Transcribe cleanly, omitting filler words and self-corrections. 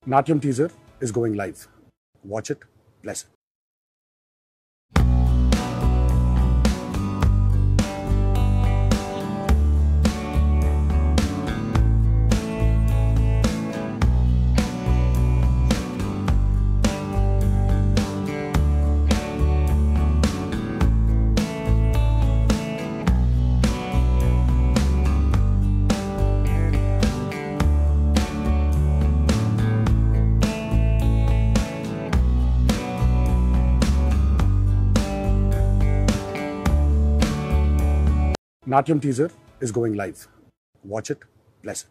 Natyam teaser is going live. Watch it. Bless it. Natyam teaser is going live. Watch it. Bless it.